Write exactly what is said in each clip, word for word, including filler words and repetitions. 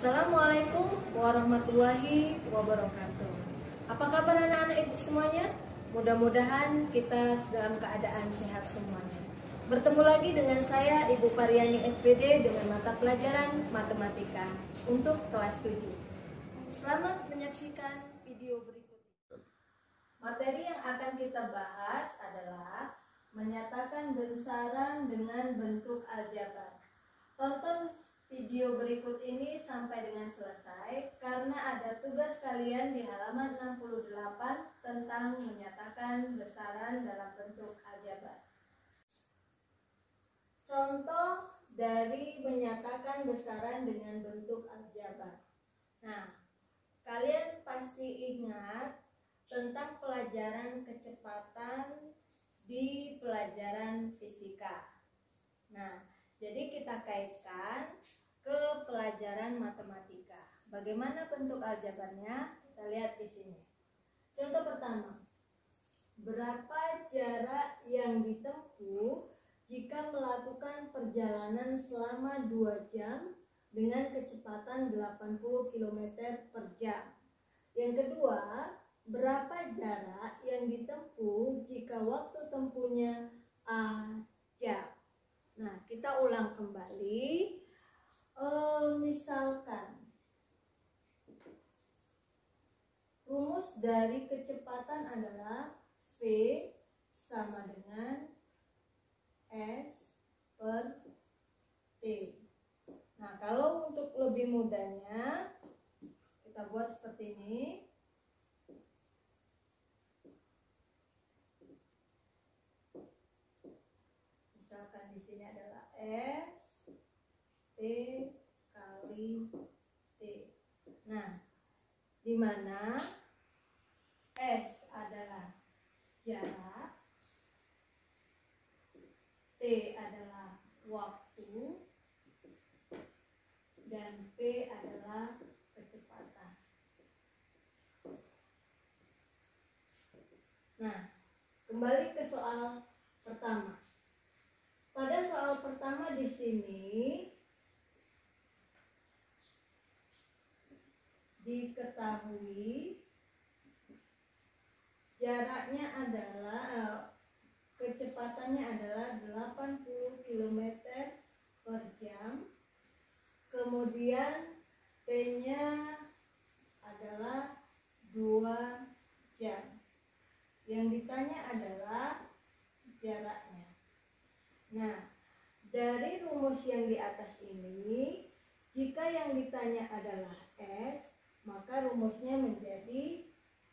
Assalamualaikum warahmatullahi wabarakatuh. Apa kabar anak-anak ibu semuanya? Mudah-mudahan kita dalam keadaan sehat semuanya. Bertemu lagi dengan saya Ibu Pariani S P D dengan mata pelajaran matematika untuk kelas tujuh. Selamat menyaksikan video berikut. Materi yang akan kita bahas adalah menyatakan besaran dengan bentuk aljabar. Tonton video berikut ini sampai dengan selesai karena ada tugas kalian di halaman enam puluh delapan tentang menyatakan besaran dalam bentuk aljabar. Contoh dari menyatakan besaran dengan bentuk aljabar. Nah, kalian pasti ingat tentang pelajaran kecepatan di pelajaran fisika. Nah, jadi kita kaitkan ke pelajaran matematika. Bagaimana bentuk aljabarnya? Kita lihat di sini. Contoh pertama, berapa jarak yang ditempuh jika melakukan perjalanan selama dua jam dengan kecepatan delapan puluh kilometer per jam? Yang kedua, berapa jarak yang ditempuh jika waktu tempuhnya A jam? Nah, kita ulang kembali. E, misalkan rumus dari kecepatan adalah V sama dengan S per T. Nah, kalau untuk lebih mudahnya kita buat seperti ini. Misalkan di sini adalah S T kali T. Nah, di mana S adalah jarak, T adalah waktu, dan P adalah kecepatan. Nah, kembali ke soal pertama. Pada soal pertama di sini diketahui jaraknya adalah eh, kecepatannya adalah delapan puluh kilometer per jam. Kemudian T-nya adalah dua jam. Yang ditanya adalah jaraknya. Nah, dari rumus yang di atas ini, jika yang ditanya adalah S, maka rumusnya menjadi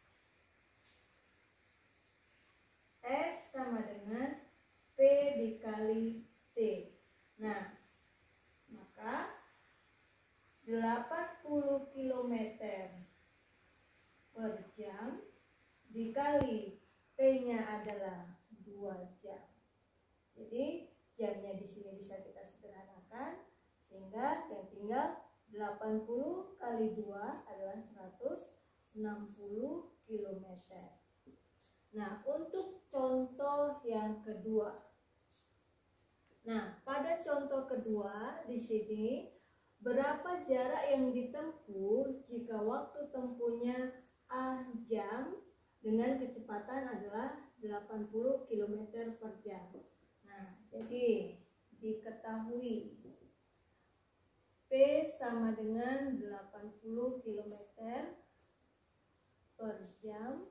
S sama dengan P dikali T. Nah, maka delapan puluh kilometer per jam dikali T-nya adalah dua jam. Jadi jamnya di sini bisa kita sederhanakan sehingga yang tinggal delapan puluh kali dua adalah seratus enam puluh kilometer. Nah, untuk contoh yang kedua. Nah, pada contoh kedua di sini berapa jarak yang ditempuh jika waktu tempuhnya A jam dengan kecepatan adalah delapan puluh kilometer per jam. Nah, jadi diketahui P sama dengan delapan puluh kilometer per jam.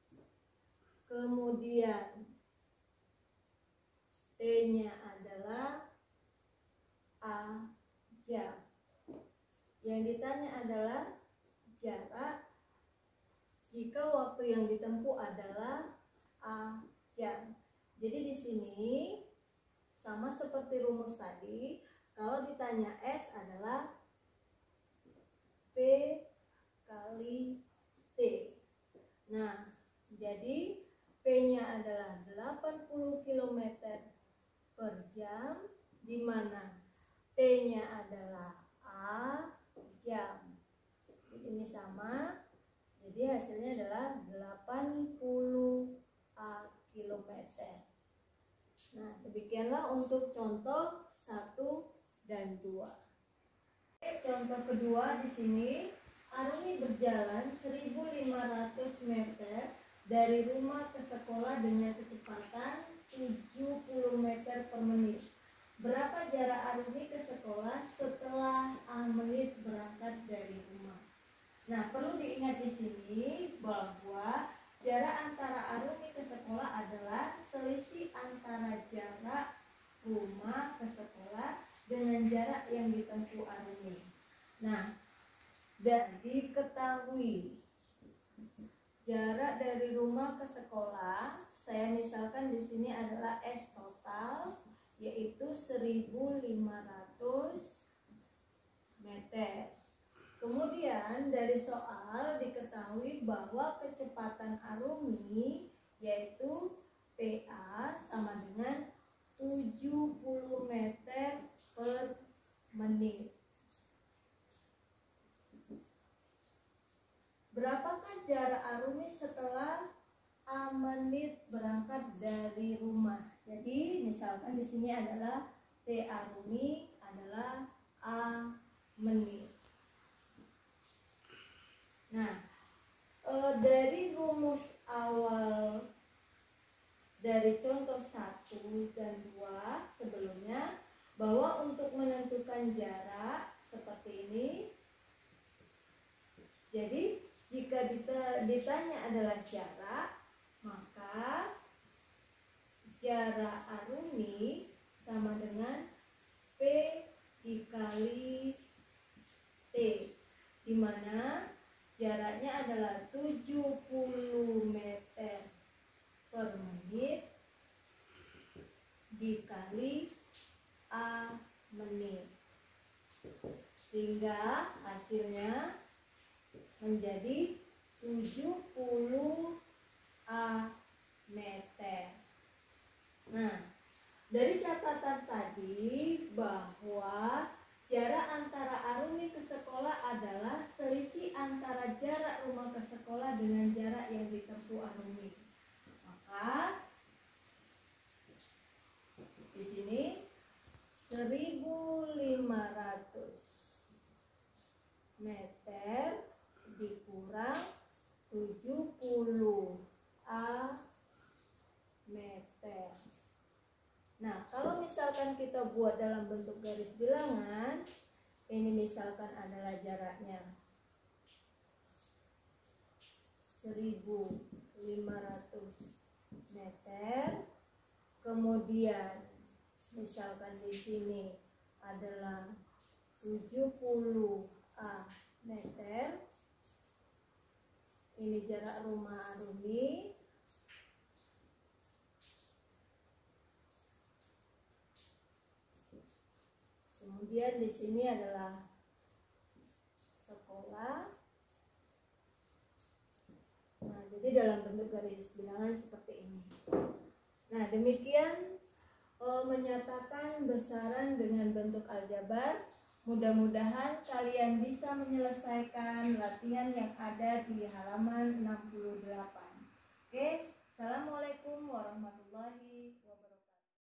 Kemudian T-nya adalah A jam. Yang ditanya adalah jarak jika waktu yang ditempuh adalah A jam. Jadi di sini sama seperti rumus tadi, kalau ditanya S adalah P kali T. Nah, jadi P-nya adalah delapan puluh kilometer per jam, di mana T-nya adalah A jam. Ini sama, jadi hasilnya adalah delapan puluh A kilometer. Nah, demikianlah untuk contoh satu dan dua. contoh kedua di sini, Arumi berjalan seribu lima ratus meter dari rumah ke sekolah dengan kecepatan tujuh puluh meter per menit. Berapa jarak Arumi ke sekolah setelah A menit berangkat dari rumah? Nah, perlu diingat di sini bahwa jarak antara Arumi ke sekolah adalah selisih antara jarak rumah ke sekolah dengan jarak yang ditempuh Arumi. Nah, dan diketahui jarak dari rumah ke sekolah, saya misalkan di sini adalah S total, yaitu seribu lima ratus meter. Kemudian dari soal diketahui bahwa kecepatan Arumi yaitu P A sama dengan tujuh puluh meter per menit. Berapakah jarak Arumi setelah A menit berangkat dari rumah? Jadi misalkan di sini adalah T Arumi adalah A menit. Nah, e, dari rumus awal dari contoh satu dan dua sebelumnya, bahwa untuk menentukan jarak seperti ini, jadi jika ditanya adalah jarak, maka jarak Arumi sama dengan P dikali T, di mana jaraknya adalah tujuh puluh meter per menit dikali A menit, sehingga hasilnya menjadi tujuh puluh A meter. Nah, dari catatan tadi bahwa jarak antara Arumi ke sekolah adalah selisih antara jarak rumah ke sekolah dengan jarak yang ditempuh Arumi. Maka di sini seribu lima ratus meter dikurang tujuh puluh A meter. Nah, kalau misalkan kita buat dalam bentuk garis bilangan, ini misalkan adalah jaraknya seribu lima ratus meter, kemudian misalkan di sini adalah tujuh puluh A meter, ini jarak rumah Arumi. Kemudian di sini adalah sekolah. Nah, jadi dalam bentuk garis bilangan seperti ini. Nah, demikian e, menyatakan besaran dengan bentuk aljabar. Mudah-mudahan kalian bisa menyelesaikan latihan yang ada di halaman enam puluh delapan. Oke, assalamualaikum warahmatullahi wabarakatuh.